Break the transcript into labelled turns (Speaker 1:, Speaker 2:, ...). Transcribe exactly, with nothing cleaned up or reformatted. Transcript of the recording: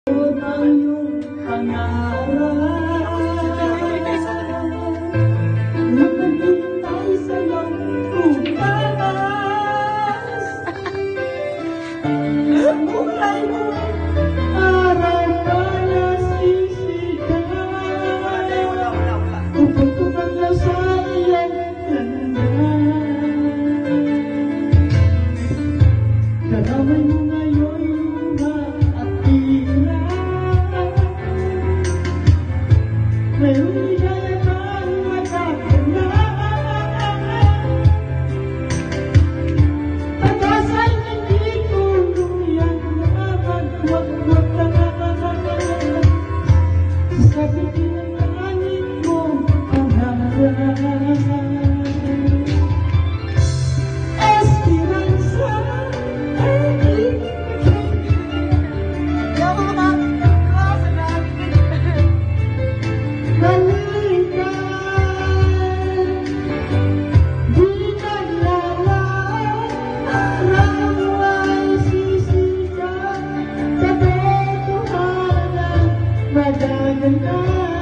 Speaker 1: ang iyong pangarap. Naghihintay sa iyong bukas. Buhay mo para kaya sisigaw. Upang tumaglaw sa iyong ganda. Karamay mo ngayon luha at tira. Mayroong ligaya kang magkakala. Pag-asa'y hindi tuluyang nakapagwag-wag ka. Sasabitin ang langit mo ang harap. Esperanza ay Madaganda.